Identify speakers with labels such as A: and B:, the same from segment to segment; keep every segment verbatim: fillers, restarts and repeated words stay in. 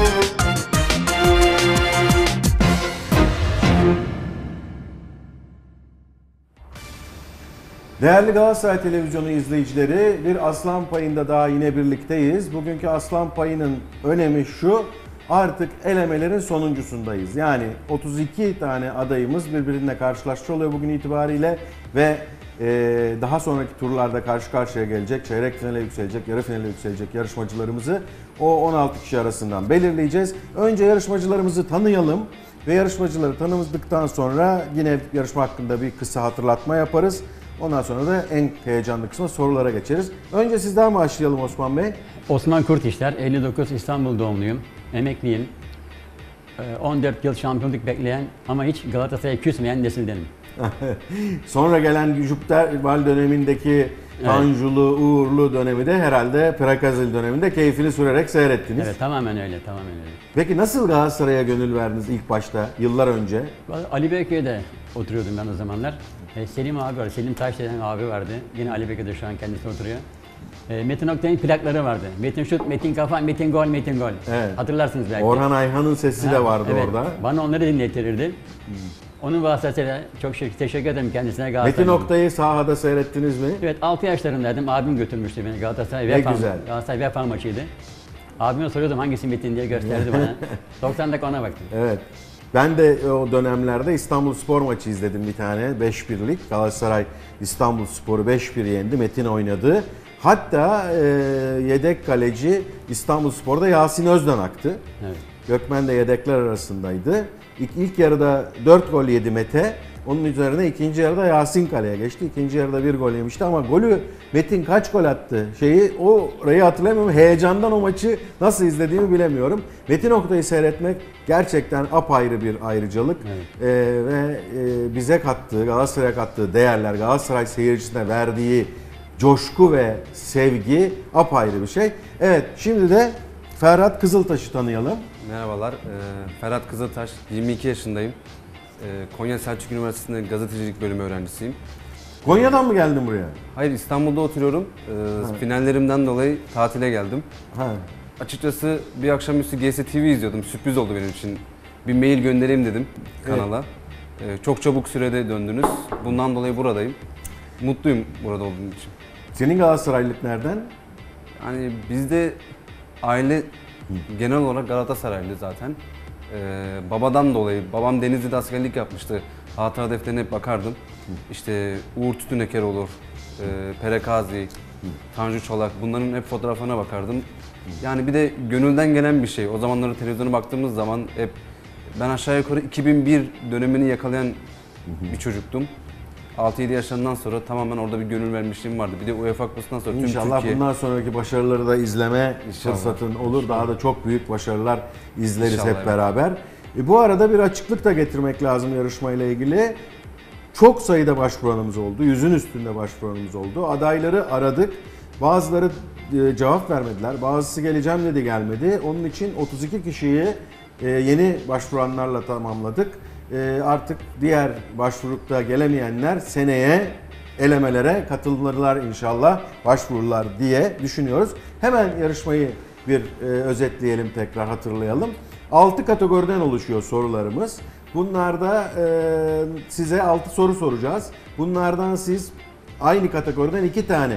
A: Değerli Galatasaray Televizyonu izleyicileri, bir Aslan Payı'nda daha yine birlikteyiz. Bugünkü Aslan Payı'nın önemi şu, artık elemelerin sonuncusundayız. Yani otuz iki tane adayımız birbirine karşılaşmış oluyor bugün itibariyle ve e, daha sonraki turlarda karşı karşıya gelecek, çeyrek finale yükselecek, yarı finale yükselecek yarışmacılarımızı o on altı kişi arasından belirleyeceğiz. Önce yarışmacılarımızı tanıyalım ve yarışmacıları tanıdıktan sonra yine yarışma hakkında bir kısa hatırlatma yaparız. Ondan sonra da en heyecanlı kısmı sorulara geçeriz. Önce sizden başlayalım Osman Bey.
B: Osman Kurtişler, elli dokuz İstanbul doğumluyum, emekliyim. on dört yıl şampiyonluk bekleyen ama hiç Galatasaray'a küsmeyen nesildenim.
A: Sonra gelen Jupiter dönemindeki Tanjulu, Uğurlu dönemi de herhalde Prakazil döneminde keyfini sürerek seyrettiniz.
B: Evet, tamamen öyle, tamamen öyle.
A: Peki nasıl Galatasaray'a gönül verdiniz ilk başta, yıllar önce?
B: Ali Beyköy'de oturuyordum ben o zamanlar. Selim abi vardı, Selim Taş denen abi vardı. Yine Ali Beyköy'de şu an kendisi oturuyor. Metin Oktay'ın plakları vardı. Metin şut, Metin kafa, Metin gol, Metin gol.
A: Evet.
B: Hatırlarsınız belki.
A: Orhan Ayhan'ın sesi ha, de vardı evet. Orada.
B: Bana onları dinlettirirdi. Hmm. Onun vasıtasıyla çok teşekkür ederim kendisine.
A: Metin Oktay'ı sahada seyrettiniz mi?
B: Evet, altı yaşlarındaydım. Abim götürmüştü beni Galatasaray
A: Vefa. Ne güzel.
B: Galatasaray Vefa maçıydı. Abime soruyordum hangisi Metin diye gösterdi bana. doksan dakika ona baktım.
A: Evet. Ben de o dönemlerde İstanbulspor maçı izledim bir tane. beş birlik. Galatasaray İstanbulspor'u beş bir yendi. Metin oynadı. Hatta e, yedek kaleci İstanbulspor'da Yasin Özdanak'tı. Evet. Gökmen de yedekler arasındaydı. İlk, ilk yarıda dört gol yedi Mete. Onun üzerine ikinci yarıda Yasin kaleye geçti. İkinci yarıda bir gol yemişti ama golü Metin kaç gol attı? Şeyi orayı hatırlamıyorum. Heyecandan o maçı nasıl izlediğimi bilemiyorum. Metin Oktay'ı seyretmek gerçekten apayrı bir ayrıcalık. Evet. Ee, ve e, bize kattığı, Galatasaray'a kattığı değerler, Galatasaray seyircisine verdiği coşku ve sevgi apayrı bir şey. Evet, şimdi de Ferhat Kızıltaş'ı tanıyalım.
C: Merhabalar, Ferhat Kızıltaş, yirmi iki yaşındayım. Konya Selçuk Üniversitesi'nde gazetecilik bölümü öğrencisiyim.
A: Konya'dan mı geldin buraya?
C: Hayır, İstanbul'da oturuyorum. Ha. Finallerimden dolayı tatile geldim. Ha. Açıkçası bir akşamüstü G S T V izliyordum, sürpriz oldu benim için. Bir mail göndereyim dedim kanala. Evet. Çok çabuk sürede döndünüz. Bundan dolayı buradayım. Mutluyum burada olduğum için.
A: Senin Galatasaraylılık nereden?
C: Yani bizde aile genel olarak Galatasaraylı zaten. Ee, babadan dolayı, babam Denizli'de askerlik yapmıştı. Hatıra defterine hep bakardım. Hı. İşte Uğur Tütüneker olur, e, Perekazi, Hı. Tanju Çolak, bunların hep fotoğrafına bakardım. Hı. Yani bir de gönülden gelen bir şey. O zamanları televizyona baktığımız zaman hep ben aşağı yukarı iki bin bir dönemini yakalayan Hı. bir çocuktum. altı yedi yaşlarından sonra tamamen orada bir gönül vermişliğim vardı. Bir de UEFA Kupası'ndan sonra tüm
A: İnşallah
C: Türkiye...
A: bundan sonraki başarıları da izleme İnşallah. fırsatın olur. İnşallah. Daha da çok büyük başarılar izleriz İnşallah, hep evet. beraber. E, bu arada bir açıklık da getirmek lazım yarışmayla ilgili. Çok sayıda başvuranımız oldu. Yüzün üstünde başvuranımız oldu. Adayları aradık. Bazıları e, cevap vermediler. Bazısı geleceğim dedi gelmedi. Onun için otuz iki kişiyi e, yeni başvuranlarla tamamladık. Artık diğer başvurup da gelemeyenler seneye elemelere katılırlar inşallah, başvururlar diye düşünüyoruz. Hemen yarışmayı bir e, özetleyelim, tekrar hatırlayalım. altı kategoriden oluşuyor sorularımız. Bunlarda e, size altı soru soracağız. Bunlardan siz aynı kategoriden iki tane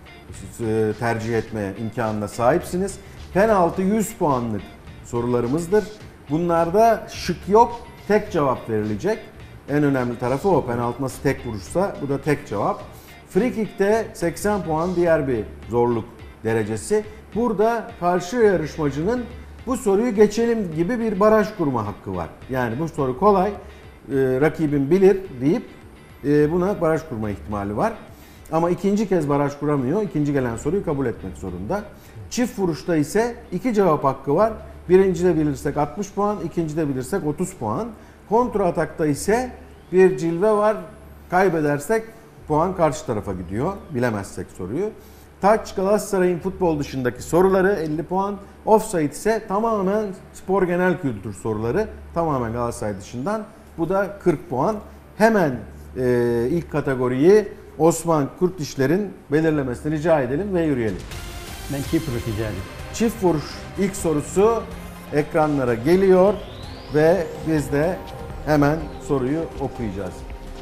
A: e, tercih etme imkanına sahipsiniz. Penaltı yüz puanlık sorularımızdır. Bunlarda şık yok. Tek cevap verilecek. En önemli tarafı o. Penaltı nasıl tek vuruşsa bu da tek cevap. Free kick'te seksen puan diğer bir zorluk derecesi. Burada karşı yarışmacının bu soruyu geçelim gibi bir baraj kurma hakkı var. Yani bu soru kolay, e, rakibim bilir deyip e, buna baraj kurma ihtimali var. Ama ikinci kez baraj kuramıyor. İkinci gelen soruyu kabul etmek zorunda. Çift vuruşta ise iki cevap hakkı var. Birincide bilirsek altmış puan, ikincide bilirsek otuz puan. Kontra atakta ise bir cilve var. Kaybedersek puan karşı tarafa gidiyor. Bilemezsek soruyu. Taç Galatasaray'ın futbol dışındaki soruları elli puan. Offside ise tamamen spor genel kültür soruları. Tamamen Galatasaray dışından. Bu da kırk puan. Hemen e, ilk kategoriyi Osman Kurtişler'in belirlemesini rica edelim ve yürüyelim.
B: Ben çift vuruş rica edeyim.
A: Çift vuruş ilk sorusu ekranlara geliyor ve biz de hemen soruyu okuyacağız.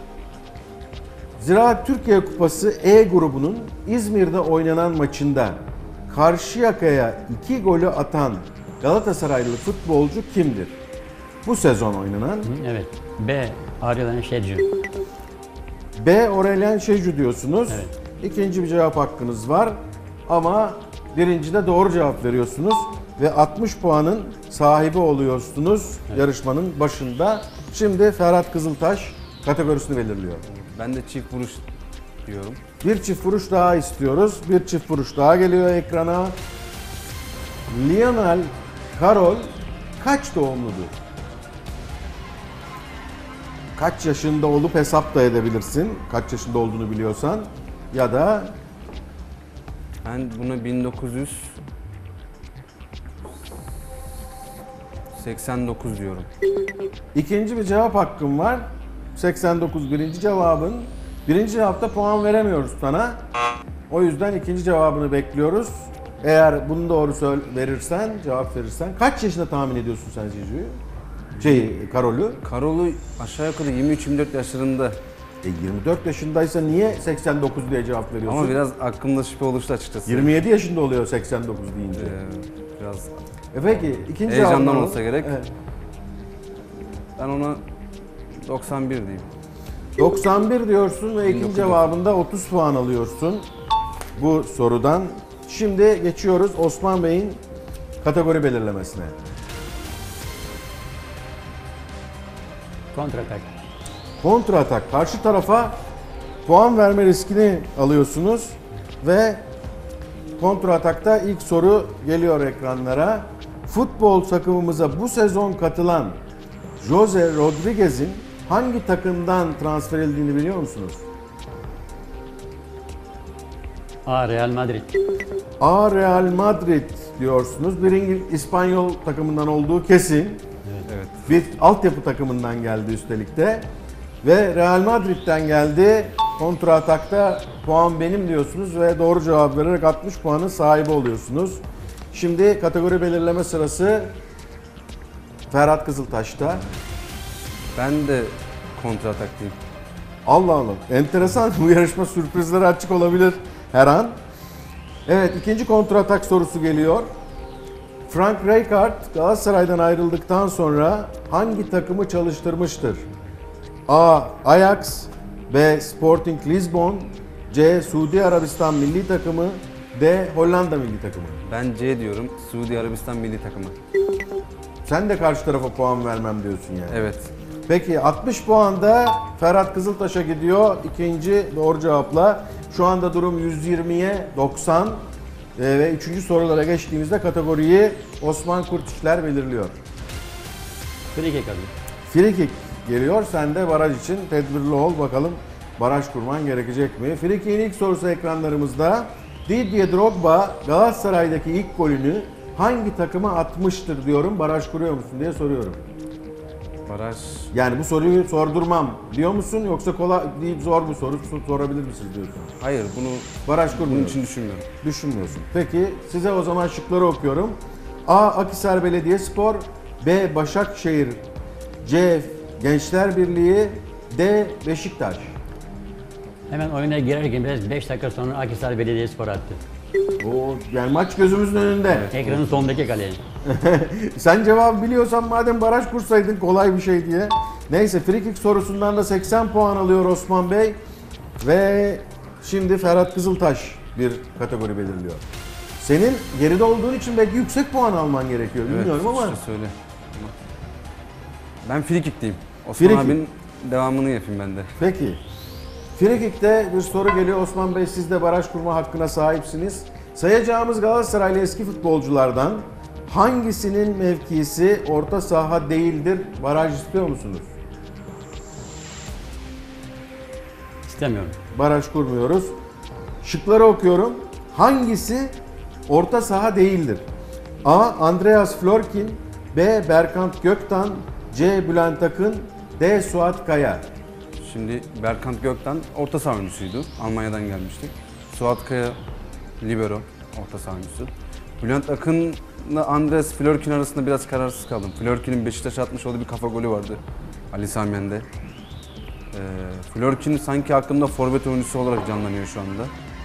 A: Ziraat Türkiye Kupası E grubunun İzmir'de oynanan maçında Karşıyaka'ya iki golü atan Galatasaraylı futbolcu kimdir? Bu sezon oynanan.
B: Evet. B. Aurelien Şercu.
A: B. Aurelien Şercu diyorsunuz.
B: Evet.
A: İkinci bir cevap hakkınız var ama birincide doğru cevap veriyorsunuz ve altmış puanın sahibi oluyorsunuz yarışmanın başında. Şimdi Ferhat Kızıltaş kategorisini belirliyor.
C: Ben de çift vuruş diyorum.
A: Bir çift vuruş daha istiyoruz. Bir çift vuruş daha geliyor ekrana. Lionel Karol kaç doğumludur? Kaç yaşında olup hesap da edebilirsin. Kaç yaşında olduğunu biliyorsan. Ya da
C: Ben buna bin dokuz yüz seksen dokuz diyorum.
A: ikinci bir cevap hakkım var. seksen dokuz birinci cevabın. Birinci cevapta puan veremiyoruz sana. O yüzden ikinci cevabını bekliyoruz. Eğer bunu doğru söyle, verirsen, cevap verirsen. Kaç yaşında tahmin ediyorsun sen Jeju'yu? Şey, Karol'ü?
C: Karol'u aşağı yukarı yirmi üç yirmi dört yaşlarında
A: E yirmi dört yaşındaysa niye seksen dokuz diye cevap veriyorsun?
C: ama biraz aklımda şüphe oluştu açıkçası.
A: yirmi yedi yaşında oluyor seksen dokuz deyince.
C: Ee, biraz
A: E peki ikinci
C: Heyecandan
A: cevabını alalım.
C: olsa gerek.
A: Evet.
C: ben ona doksan bir diyeyim.
A: doksan bir diyorsun ve ikinci
C: bin dokuz yüz.
A: cevabında otuz puan alıyorsun bu sorudan. Şimdi geçiyoruz Osman Bey'in kategori belirlemesine.
B: Kontratak.
A: Kontra atak. Karşı tarafa puan verme riskini alıyorsunuz ve kontra atakta ilk soru geliyor ekranlara. Futbol takımımıza bu sezon katılan Jose Rodriguez'in hangi takımdan transfer edildiğini biliyor musunuz?
B: A. Real Madrid.
A: A. Real Madrid diyorsunuz. Bir İngiliz, İspanyol takımından olduğu kesin.
C: Evet.
A: Bir altyapı takımından geldi üstelik de. Ve Real Madrid'den geldi. Kontra atakta puan benim diyorsunuz ve doğru cevap vererek altmış puanın sahibi oluyorsunuz. Şimdi kategori belirleme sırası Ferhat Kızıltaş'ta.
C: Ben de kontra ataktayım.
A: Allah Allah. Enteresan. Bu yarışma sürprizlere açık olabilir her an. Evet, ikinci kontratak sorusu geliyor. Frank Rijkaard Galatasaray'dan ayrıldıktan sonra hangi takımı çalıştırmıştır? A. Ajax, B. Sporting Lisbon, C. Suudi Arabistan milli takımı, D. Hollanda milli takımı.
C: Ben C diyorum. Suudi Arabistan milli takımı.
A: Sen de karşı tarafa puan vermem diyorsun yani.
C: Evet.
A: Peki altmış puan da Ferhat Kızıltaş'a gidiyor ikinci doğru cevapla. Şu anda durum yüz yirmiye doksan Ee, ve üçüncü sorulara geçtiğimizde kategoriyi Osman Kurtişler belirliyor.
B: Free kick alıyor.
A: Free kick geliyor. Sen de baraj için tedbirli ol. Bakalım baraj kurman gerekecek mi? Free kick'in ilk sorusu ekranlarımızda. Didier Drogba Galatasaray'daki ilk golünü hangi takıma atmıştır diyorum. Baraj kuruyor musun diye soruyorum.
C: Baraj.
A: Yani bu soruyu sordurmam diyor musun yoksa kolay deyip zor bir soru sorabilir misiniz diyorsun.
C: Hayır, bunu
A: Baraj
C: bunun
A: kurmuyorsun.
C: için düşünmüyorum.
A: Düşünmüyorsun. Peki size o zaman şıkları okuyorum. A. Akhisar Belediyespor, B. Başakşehir, C. Gençler Birliği, D. Beşiktaş.
B: Hemen oyuna girerken biraz beş dakika sonra Akhisar Belediyespor attı.
A: O yani maç gözümüzün önünde.
B: Ekranın sondaki kaleye.
A: Sen cevabı biliyorsan madem baraj kursaydın kolay bir şey diye. Neyse free kick sorusundan da seksen puan alıyor Osman Bey. Ve şimdi Ferhat Kızıltaş bir kategori belirliyor. Senin geride olduğun için belki yüksek puan alman gerekiyor. Bilmiyorum
C: evet,
A: ama.
C: işte söyle. Ben free kick diyeyim. Osman
A: Free kick.
C: abinin devamını yapayım ben de.
A: Peki. Free kick'te bir soru geliyor. Osman Bey siz de baraj kurma hakkına sahipsiniz. Sayacağımız Galatasaraylı eski futbolculardan hangisinin mevkisi orta saha değildir? Baraj istiyor musunuz?
B: İstemiyorum.
A: Baraj kurmuyoruz. Şıkları okuyorum. Hangisi orta saha değildir? A. Andreas Florkin, B. Berkant Göktan, C. Bülent Akın, D. Suat Kaya.
C: Şimdi Berkant Gökten orta saha oyuncusuydu. Almanya'dan gelmişti. Suat Kaya libero orta saha oyuncusu. Bülent Akın Andres Flörkin arasında biraz kararsız kaldım. Flörkin'in Beşiktaş'a atmış olduğu bir kafa golü vardı Ali Sami Yen'de. Ee, Flörkin sanki aklımda forvet oyuncusu olarak canlanıyor şu anda.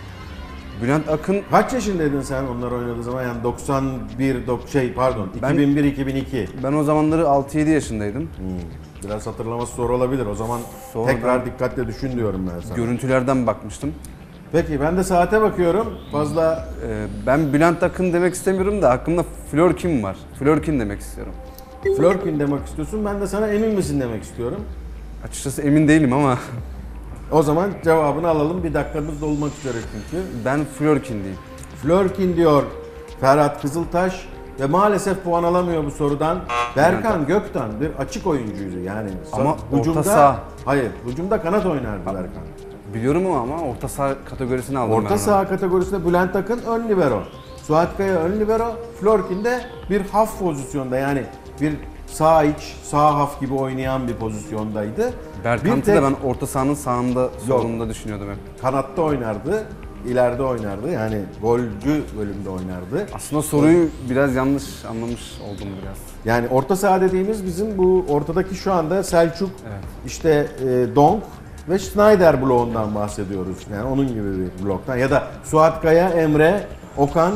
C: Bülent Akın,
A: Kaç yaşındaydın sen onlar oynadığı zaman? Yani doksan bir, dok- şey pardon
C: Ben-
A: iki bin bir iki bin iki.
C: ben o zamanları altı yedi yaşındaydım.
A: Hmm. Biraz hatırlaması zor olabilir. O zaman
C: Sonradan-
A: tekrar dikkatle düşün diyorum ben sana.
C: Görüntülerden bakmıştım.
A: Peki ben de saate bakıyorum. Fazla
C: Ee, ben Bülent Akın demek istemiyorum da aklımda Flörkin var. Flörkin demek istiyorum.
A: Flörkin demek istiyorsun. Ben de sana emin misin demek istiyorum.
C: Açıkçası emin değilim ama
A: O zaman cevabını alalım. Bir dakikamız dolmak üzere çünkü.
C: ben Flörkin diyeyim.
A: Flörkin diyor Ferhat Kızıltaş ve maalesef puan alamıyor bu sorudan. Berkan Göktan bir açık oyuncuydu yani.
C: Ama
A: hücumda,
C: orta saha.
A: Hayır, hücumda kanat oynardı Berkan.
C: Biliyorum ama orta saha kategorisini aldım ben
A: Orta
C: onu.
A: saha kategorisinde Bülent Akın ön libero. Suat Kaya ön libero. Flörkin de bir haf pozisyonda yani bir sağ iç, sağ haf gibi oynayan bir pozisyondaydı.
C: Berkant'ı
A: Bir tek
C: da ben orta sahanın sağında, solunda düşünüyordum hep.
A: kanatta oynardı, ileride oynardı yani golcü bölümde oynardı.
C: Aslında soruyu biraz yanlış anlamış oldum biraz.
A: Yani orta saha dediğimiz bizim bu ortadaki şu anda Selçuk,
C: Evet.
A: işte e, Donk ve Schneider bloğundan bahsediyoruz. Yani onun gibi bir bloktan. Ya da Suat Kaya, Emre, Okan,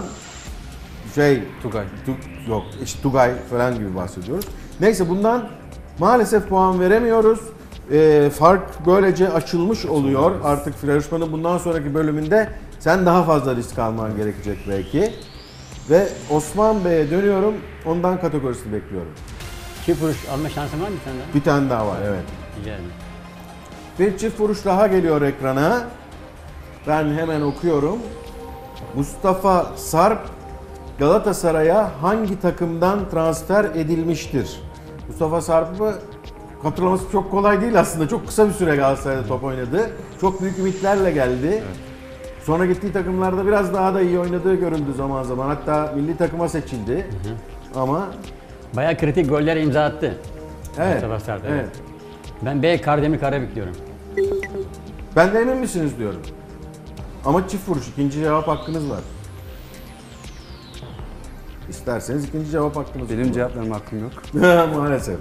A: şey,
C: Tugay.
A: Tu- yok işte Tugay falan gibi bahsediyoruz. Neyse bundan maalesef puan veremiyoruz. E, fark böylece açılmış oluyor. Artık yarışmanın bundan sonraki bölümünde sen daha fazla risk alman gerekecek belki. Ve Osman Bey'e dönüyorum. Ondan kategorisini bekliyorum.
B: Çift vuruş alma şansın var mı sende?
A: Bir tane daha var, evet.
B: Rica ederim.
A: Bir çift vuruş daha geliyor ekrana. Ben hemen okuyorum. Mustafa Sarp Galatasaray'a hangi takımdan transfer edilmiştir? Mustafa Sarp'ı hatırlaması çok kolay değil aslında. Çok kısa bir süre Galatasaray'da top oynadı. Çok büyük ümitlerle geldi. Sonra gittiği takımlarda biraz daha da iyi oynadığı görüldü zaman zaman. Hatta milli takıma seçildi. Ama
B: Bayağı kritik goller imza attı.
A: evet,
B: Mustafa Sarp,
A: evet.
B: Ben B Kardemir Karabük diyorum.
A: Ben de emin misiniz diyorum. Ama çift vuruş, ikinci cevap hakkınız var. İsterseniz ikinci cevap hakkınız
C: Benim
A: var.
C: cevap verme hakkım yok.
A: Maalesef.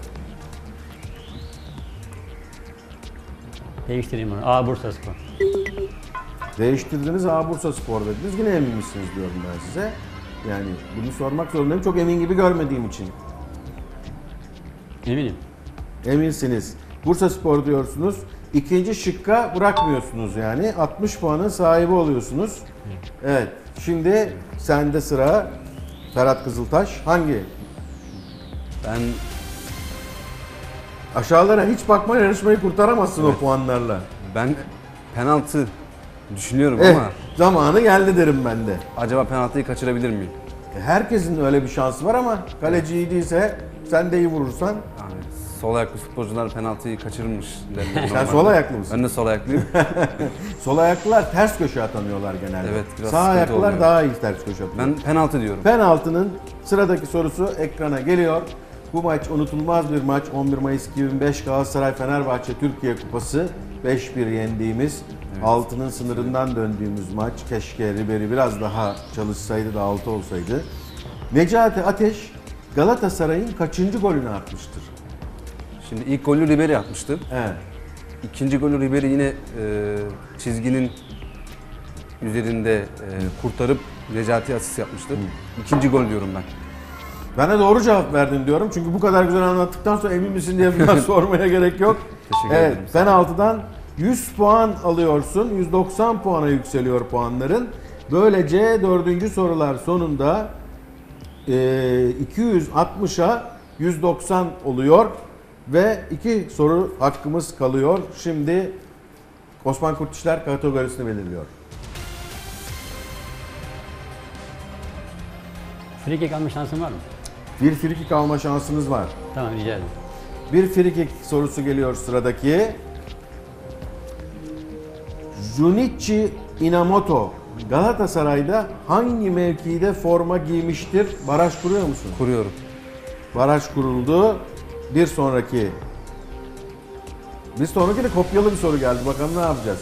B: Değiştireyim onu. A Bursa Spor.
A: Değiştirdiniz, A Bursa Spor dediniz. Yine emin misiniz diyorum ben size. Yani bunu sormak zorundayım. Çok emin gibi görmediğim için.
B: Eminim.
A: Eminsiniz. Bursa Spor diyorsunuz. İkinci şıkka bırakmıyorsunuz yani. altmış puanın sahibi oluyorsunuz. Evet. Şimdi sende sıra. Ferhat Kızıltaş. Hangi?
C: Ben
A: Aşağılara hiç bakma, yarışmayı kurtaramazsın o puanlarla.
C: ben penaltı düşünüyorum
A: Eh,
C: ama
A: zamanı geldi derim ben de.
C: acaba penaltıyı kaçırabilir miyim?
A: Herkesin öyle bir şansı var ama kaleci iyi değilse sen de iyi vurursan.
C: Yani sol ayaklı futbolcular penaltıyı kaçırmış derler.
A: Sen
C: normalde.
A: sol ayaklı mısın?
C: Ben de sol ayaklıyım.
A: Sol ayaklılar ters köşe atanıyorlar genelde.
C: Evet, biraz
A: Sağ
C: sıkıntı
A: ayaklılar
C: oluyor.
A: daha iyi ters köşe atıyor.
C: Ben penaltı diyorum.
A: Penaltının sıradaki sorusu ekrana geliyor. Bu maç unutulmaz bir maç. on bir Mayıs iki bin beş Galatasaray Fenerbahçe Türkiye Kupası beş bir yendiğimiz, altının sınırından döndüğümüz maç. Keşke Ribery biraz daha çalışsaydı da altı olsaydı. Necati Ateş Galatasaray'ın kaçıncı golünü atmıştır?
C: Şimdi ilk golü Ribery atmıştı.
A: Evet.
C: İkinci golü Ribery yine e, çizginin üzerinde e, kurtarıp Necati asist yapmıştı. İkinci gol diyorum ben.
A: Ben de doğru cevap verdin diyorum. Çünkü bu kadar güzel anlattıktan sonra emin misin diye biraz sormaya gerek yok.
C: Teşekkür
A: Evet,
C: ederim.
A: penaltıdan yüz puan alıyorsun. yüz doksan puana yükseliyor puanların. Böylece dördüncü sorular sonunda e, iki yüz altmışa yüz doksan oluyor. Ve iki soru hakkımız kalıyor. Şimdi Osman Kurtişler kategorisini belirliyor.
B: Free kick alma şansın var mı?
A: Bir frikik alma şansınız var.
B: Tamam, rica ederim.
A: Bir frikik sorusu geliyor sıradaki. Junichi Inamoto Galatasaray'da hangi mevkide forma giymiştir? Baraj kuruyor musun?
C: Kuruyorum.
A: Baraj kuruldu. Bir sonraki Bir sonraki de kopyalı bir soru geldi. Bakalım ne yapacağız?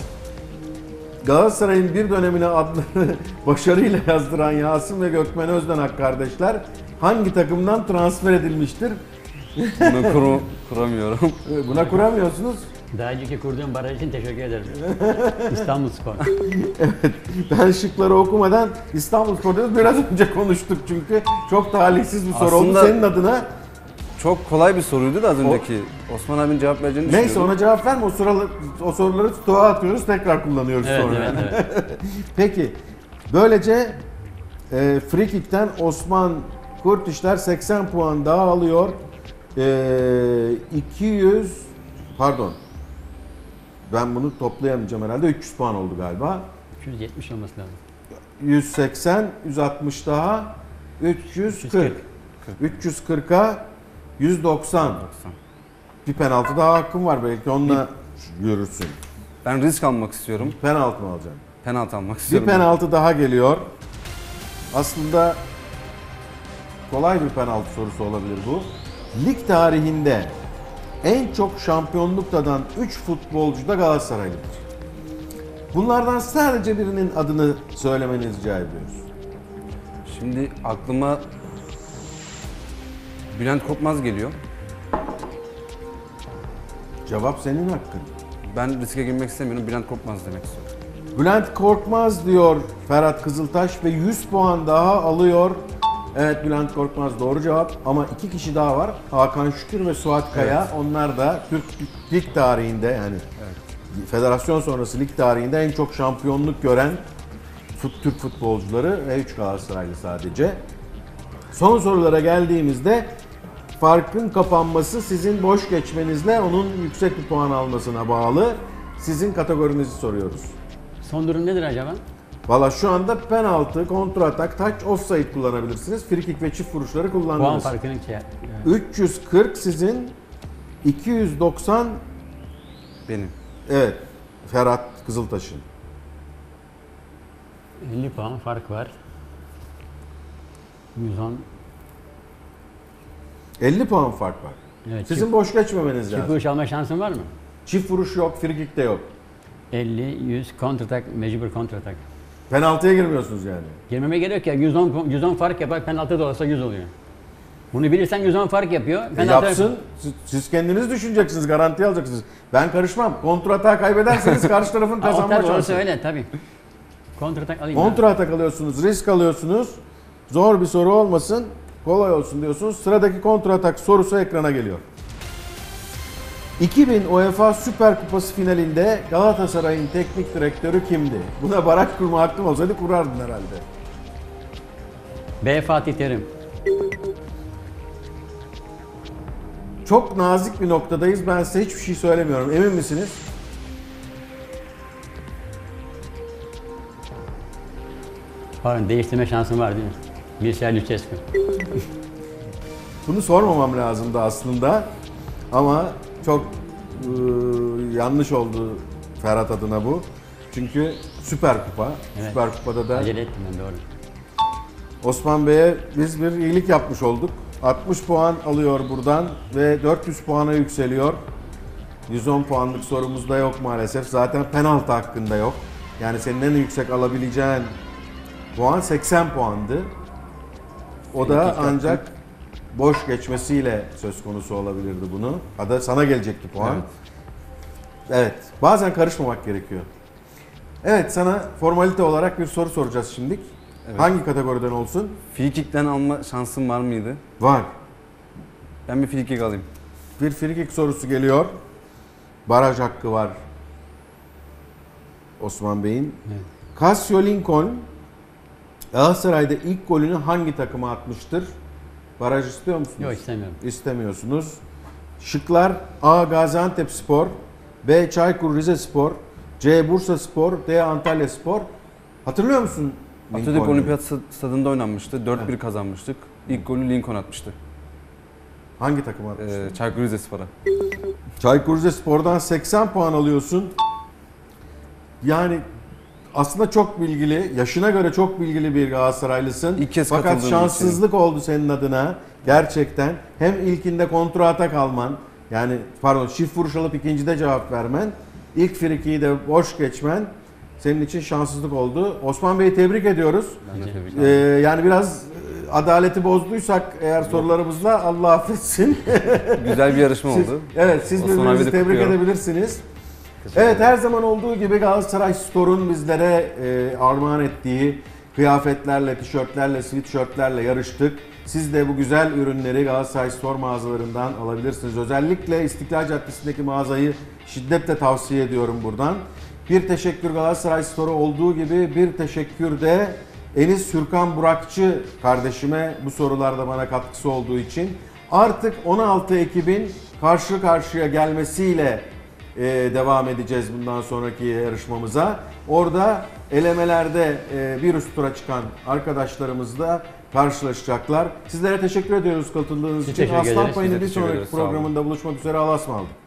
A: Galatasaray'ın bir dönemine adlarını başarıyla yazdıran Yasin ve Gökmen Özdenak kardeşler hangi takımdan transfer edilmiştir?
C: Bunu kuru, kuramıyorum.
A: Buna kuramıyorsunuz.
B: Daha önceki kurduğum baraj için teşekkür ederim. İstanbulspor.
A: Evet, ben şıkları okumadan İstanbulspor dedim. Biraz önce konuştuk çünkü çok talihsiz bir soru
C: Aslında-
A: oldu senin adına.
C: Çok kolay bir soruydu da az önceki. Osman abinin cevap vereceğini
A: Neyse
C: düşünüyorum.
A: ona cevap verme. O, soruları, o soruları stoğa atıyoruz, tekrar kullanıyoruz
B: Evet,
A: sonra.
B: evet, evet.
A: Peki, böylece e, free kick'ten Osman Kurtişler seksen puan daha alıyor. E, iki yüz, pardon, ben bunu toplayamayacağım herhalde. üç yüz puan oldu galiba.
B: üç yüz yetmiş olması lazım.
A: yüz seksen, yüz altmış daha, üç yüz kırk. üç yüz kırka yüz doksan.
C: doksan.
A: Bir penaltı daha hakkım var, belki onunla görürsün.
C: Ben risk almak istiyorum.
A: Penaltı mı alacaksın?
C: Penaltı almak
A: Bir
C: istiyorum.
A: penaltı daha geliyor. Aslında kolay bir penaltı sorusu olabilir bu. Lig tarihinde en çok şampiyonluk tadan üç futbolcu da Galatasaraylıdır. Bunlardan sadece birinin adını söylemenizi rica ediyoruz.
C: Şimdi aklıma Bülent Korkmaz geliyor.
A: Cevap senin hakkın.
C: Ben riske girmek istemiyorum. Bülent Korkmaz demek istiyorum.
A: Bülent Korkmaz diyor Ferhat Kızıltaş ve yüz puan daha alıyor. Evet, Bülent Korkmaz doğru cevap ama iki kişi daha var. Hakan Şükür ve Suat Kaya.
C: Evet.
A: Onlar da Türk lig tarihinde, yani federasyon sonrası lig tarihinde en çok şampiyonluk gören fut, Türk futbolcuları ve üç Galatasaraylı sadece. Son sorulara geldiğimizde farkın kapanması sizin boş geçmenizle onun yüksek bir puan almasına bağlı. Sizin kategorinizi soruyoruz.
B: Son durum nedir acaba?
A: Valla şu anda penaltı, kontra atak, touch, offside kullanabilirsiniz. Free kick ve çift vuruşları
B: Puan
A: kullandınız.
B: farkının şey. Evet.
A: üç yüz kırk sizin, iki yüz doksan
C: Benim.
A: evet Ferhat Kızıltaş'ın.
B: elli puan fark var. yüz on.
A: elli puan fark var.
B: Evet,
A: Sizin
B: çift,
A: boş geçmemeniz
B: çift
A: lazım.
B: vuruş alma şansın var mı?
A: Çift vuruş yok, free kick de yok.
B: elli, yüz, kontratak, mecbur kontratak.
A: Penaltıya girmiyorsunuz yani.
B: Girmeme gerek ya. yüz on, pu- yüz on fark yapar, penaltı da olsa yüz oluyor. Bunu bilirsen yüz on fark yapıyor.
A: E
B: Penaltı
A: yapsın. Siz, siz kendiniz düşüneceksiniz, garantiye alacaksınız. Ben karışmam. Kontra atak kaybederseniz karşı tarafın
B: Aa, o
A: kazanma
B: tabii, orası
A: şansı.
B: öyle tabii. Kontratak alayım. ben.
A: Kontra atak alıyorsunuz, risk alıyorsunuz. Zor bir soru olmasın, kolay olsun diyorsunuz. Sıradaki kontra atak sorusu ekrana geliyor. iki bin UEFA Süper Kupası finalinde Galatasaray'ın teknik direktörü kimdi? Buna baraj kurma hakkım olsaydı kurardın herhalde.
B: B. Fatih Terim.
A: Çok nazik bir noktadayız. Ben size hiçbir şey söylemiyorum. Emin misiniz?
B: Pardon, değiştirme şansın var değil mi? Mircea Lucescu.
A: Bunu sormamam lazımdı aslında. Ama çok ıı, yanlış oldu Ferhat adına bu. Çünkü Süper Kupa.
B: Evet.
A: Süper Kupa'da da
B: Acele ettim ben, doğru.
A: Osman Bey'e biz bir iyilik yapmış olduk. altmış puan alıyor buradan ve dört yüz puana yükseliyor. yüz on puanlık sorumuz da yok maalesef. Zaten penaltı hakkında yok. Yani senin en yüksek alabileceğin puan seksen puandı. O da
C: Sekiz
A: ancak boş geçmesiyle söz konusu olabilirdi bunu. Ada sana gelecekti puan.
C: Evet.
A: Evet, bazen karışmamak gerekiyor. Evet, sana formalite olarak bir soru soracağız şimdilik.
C: Evet.
A: Hangi kategoriden olsun?
C: Free kick'ten alma şansım var mıydı?
A: Var.
C: Ben bir free kick alayım.
A: Bir free kick sorusu geliyor. Baraj hakkı var Osman Bey'in.
B: Evet.
A: Casio Lincoln Galatasaray'da ilk golünü hangi takıma atmıştır? Baraj istiyor musunuz?
B: Yok, istemiyorum.
A: İstemiyorsunuz. Şıklar: A. Gaziantepspor, B. Çaykur Rizespor, C. Bursaspor, D. Antalyaspor. Hatırlıyor musun?
C: Atatürk
A: Lincoln'u?
C: Olimpiyat Stadında oynanmıştı. dört bir kazanmıştık. İlk golü Lincoln atmıştı.
A: Hangi takıma atmıştı?
C: Ee, Çaykur Rizespor'a.
A: Çaykur Rizespor'dan seksen puan alıyorsun. Yani aslında çok bilgili, yaşına göre çok bilgili bir Galatasaraylısın.
C: İlk kez
A: Fakat
C: katıldığım
A: şanssızlık oldu senin adına. Gerçekten hem ilkinde kontra atak alman, yani pardon çift vuruş alıp ikincide cevap vermen, ilk frikiyi de boş geçmen senin için şanssızlık oldu. Osman Bey'i tebrik ediyoruz.
C: Ben de tebrik
A: Ee,
C: ederim.
A: yani biraz adaleti bozduysak eğer sorularımızla Allah affetsin.
C: Güzel bir yarışma
A: Siz,
C: oldu.
A: evet siz
C: Osman
A: birbirinizi
C: abi de
A: tebrik
C: kutluyorum.
A: edebilirsiniz. Evet her zaman olduğu gibi Galatasaray Store'un bizlere e, armağan ettiği kıyafetlerle, tişörtlerle, sweatshirtlerle yarıştık. Siz de bu güzel ürünleri Galatasaray Store mağazalarından alabilirsiniz. Özellikle İstiklal Caddesi'ndeki mağazayı şiddetle tavsiye ediyorum buradan. Bir teşekkür Galatasaray Store'a olduğu gibi bir teşekkür de Enis Sürkan Burakçı kardeşime bu sorularda bana katkısı olduğu için. Artık on altı Ekim'in karşı karşıya gelmesiyle e, devam edeceğiz bundan sonraki yarışmamıza. Orada elemelerde e, bir üst tura çıkan arkadaşlarımızla karşılaşacaklar. Sizlere teşekkür ediyoruz katıldığınız için.
B: Teşekkür
A: Aslan
B: ederiz.
A: Payı'nın
C: Biz de
A: bir
C: teşekkür
A: sonraki
C: ederiz. Sağ olun.
A: programında buluşmak üzere. Allah'a ısmarladık.